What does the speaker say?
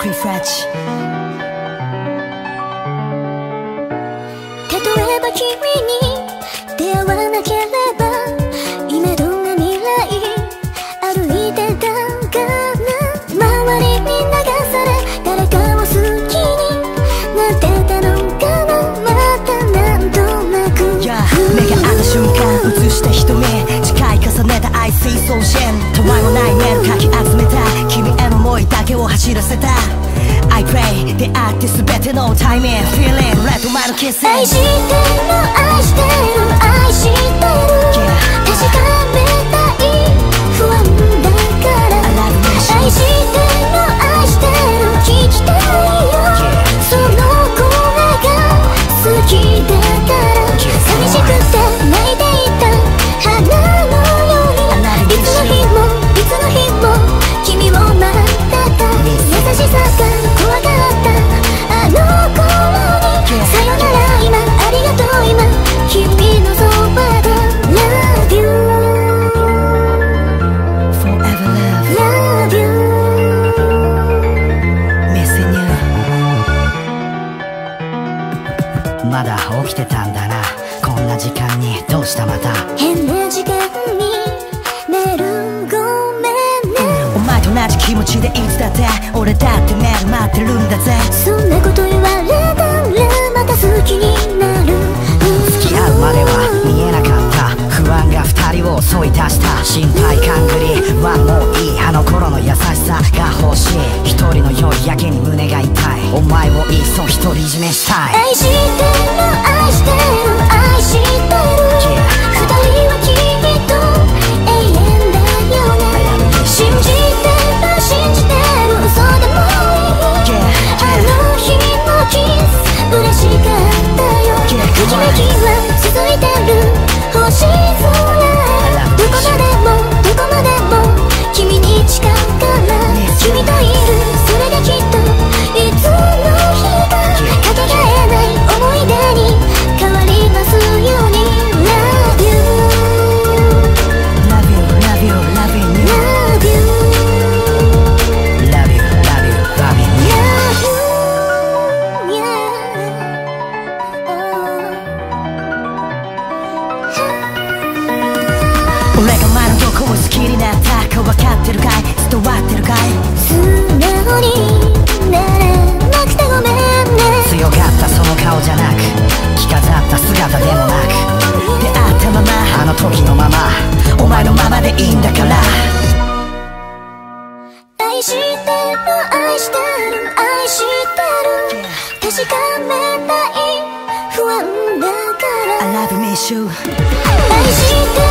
Too fresh。 例えば君に出会わなければ今どんな未来歩いてたかな。周りに流され誰かを好きになってたのかな。またなんとなく目が合った瞬間映した瞳誓い重ねた愛水槽線たわいもないメールかき集めた君への想いだけを走らせた I pray 出会って全てのタイミング Feeling Let my kiss 愛してる愛してる愛してる確かめたい不安だから愛してる愛してる聞きたいよその声が好きだから寂しくて泣いていた花のようにいつの日もいつの日も君を待ってた優しさが怖かったあの頃にさよなら今ありがとう今君のそばで Love you Forever love Love you Missing you まだ起きてたんだなこんな時間にどうしたまた変な時間にメールごめんねお前と同じ気持ちでいつだって俺だってメール待ってるんだぜそんなこと言われたらまた好きになる付き合うまでは見えなかった不安が二人を襲い出した心配勘ぐりはもういいあの頃の優しさが欲しい一人の夜やけに胸が痛いお前をいっそ独り占めしたい愛してる愛してる愛してる二人はきっと永遠だよね信じてる信じてる嘘でもいいあの日のキス嬉しかったよときめきは続いてる星空どこまでもどこまでも君に近から君といるそれがきっといつの日かかけがえない思い出に変わりますように Love you Love you Love you Loving you Love you Love you Love you Loving you Love you Yeah 俺が前のどこを好きになったか分かってるかい伝わってるかい素直になれなくてごめんね強がったその顔じゃなく着飾った姿でもなく出会ったままあの時のままお前のままでいいんだから愛してる愛してる愛してる確かめたい不安だから I love you miss you 愛してる